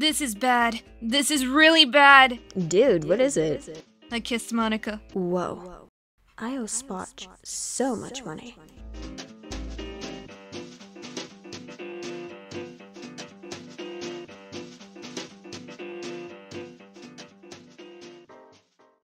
This is bad. This is really bad. Dude, what is it? I kissed Monica. Whoa. I owe Spotch so much money.